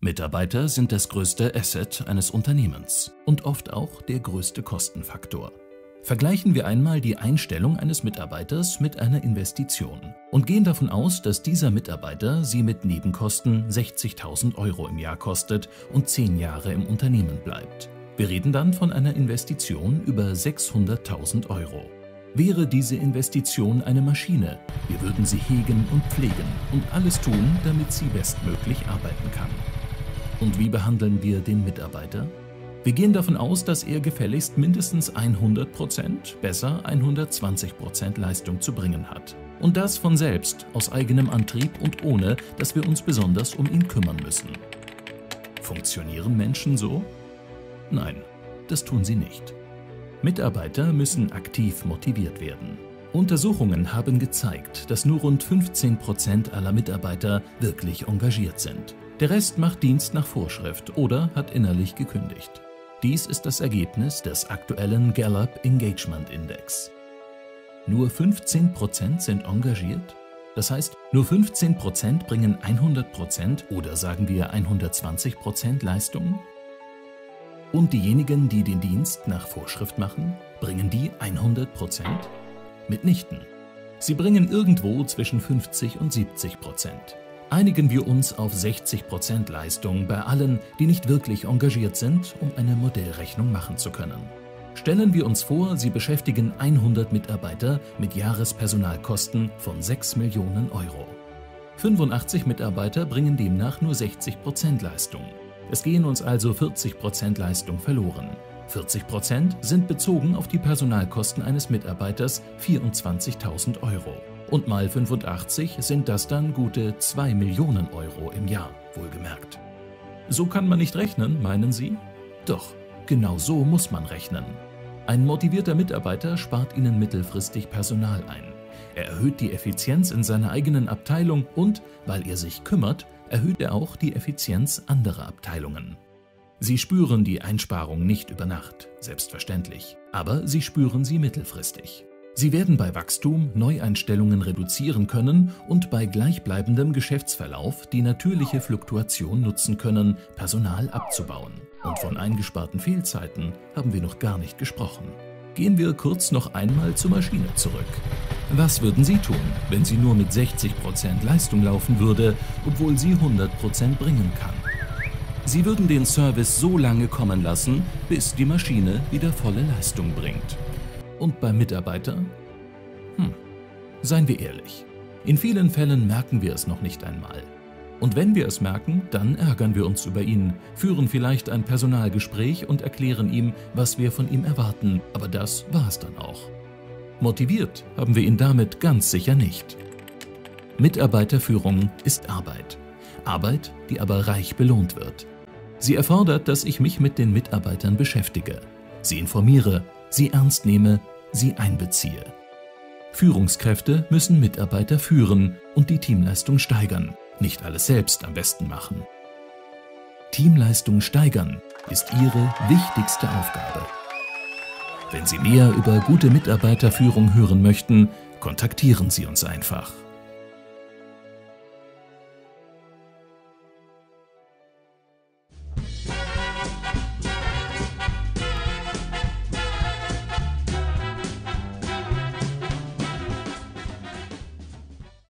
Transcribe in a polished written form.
Mitarbeiter sind das größte Asset eines Unternehmens und oft auch der größte Kostenfaktor. Vergleichen wir einmal die Einstellung eines Mitarbeiters mit einer Investition und gehen davon aus, dass dieser Mitarbeiter Sie mit Nebenkosten 60.000 € im Jahr kostet und 10 Jahre im Unternehmen bleibt. Wir reden dann von einer Investition über 600.000 €. Wäre diese Investition eine Maschine, wir würden sie hegen und pflegen und alles tun, damit sie bestmöglich arbeiten kann. Und wie behandeln wir den Mitarbeiter? Wir gehen davon aus, dass er gefälligst mindestens 100%, besser 120% Leistung zu bringen hat. Und das von selbst, aus eigenem Antrieb und ohne, dass wir uns besonders um ihn kümmern müssen. Funktionieren Menschen so? Nein, das tun sie nicht. Mitarbeiter müssen aktiv motiviert werden. Untersuchungen haben gezeigt, dass nur rund 15% aller Mitarbeiter wirklich engagiert sind. Der Rest macht Dienst nach Vorschrift oder hat innerlich gekündigt. Dies ist das Ergebnis des aktuellen Gallup Engagement Index. Nur 15% sind engagiert? Das heißt, nur 15% bringen 100% oder sagen wir 120% Leistung? Und diejenigen, die den Dienst nach Vorschrift machen, bringen die 100%? Mitnichten. Sie bringen irgendwo zwischen 50 und 70%. Einigen wir uns auf 60% Leistung bei allen, die nicht wirklich engagiert sind, um eine Modellrechnung machen zu können. Stellen wir uns vor, Sie beschäftigen 100 Mitarbeiter mit Jahrespersonalkosten von 6 Millionen €. 85 Mitarbeiter bringen demnach nur 60% Leistung. Es gehen uns also 40% Leistung verloren. 40% sind bezogen auf die Personalkosten eines Mitarbeiters 24.000 €. Und mal 85 sind das dann gute 2 Millionen € im Jahr, wohlgemerkt. So kann man nicht rechnen, meinen Sie? Doch, genau so muss man rechnen. Ein motivierter Mitarbeiter spart Ihnen mittelfristig Personal ein. Er erhöht die Effizienz in seiner eigenen Abteilung und, weil er sich kümmert, erhöht er auch die Effizienz anderer Abteilungen. Sie spüren die Einsparung nicht über Nacht, selbstverständlich, aber Sie spüren sie mittelfristig. Sie werden bei Wachstum Neueinstellungen reduzieren können und bei gleichbleibendem Geschäftsverlauf die natürliche Fluktuation nutzen können, Personal abzubauen. Und von eingesparten Fehlzeiten haben wir noch gar nicht gesprochen. Gehen wir kurz noch einmal zur Maschine zurück. Was würden Sie tun, wenn sie nur mit 60% Leistung laufen würde, obwohl sie 100% bringen kann? Sie würden den Service so lange kommen lassen, bis die Maschine wieder volle Leistung bringt. Und beim Mitarbeiter? Seien wir ehrlich. In vielen Fällen merken wir es noch nicht einmal. Und wenn wir es merken, dann ärgern wir uns über ihn, führen vielleicht ein Personalgespräch und erklären ihm, was wir von ihm erwarten, aber das war es dann auch. Motiviert haben wir ihn damit ganz sicher nicht. Mitarbeiterführung ist Arbeit. Arbeit, die aber reich belohnt wird. Sie erfordert, dass ich mich mit den Mitarbeitern beschäftige, sie informiere, sie ernst nehme, sie einbeziehe. Führungskräfte müssen Mitarbeiter führen und die Teamleistung steigern, nicht alles selbst am besten machen. Teamleistung steigern ist Ihre wichtigste Aufgabe. Wenn Sie mehr über gute Mitarbeiterführung hören möchten, kontaktieren Sie uns einfach.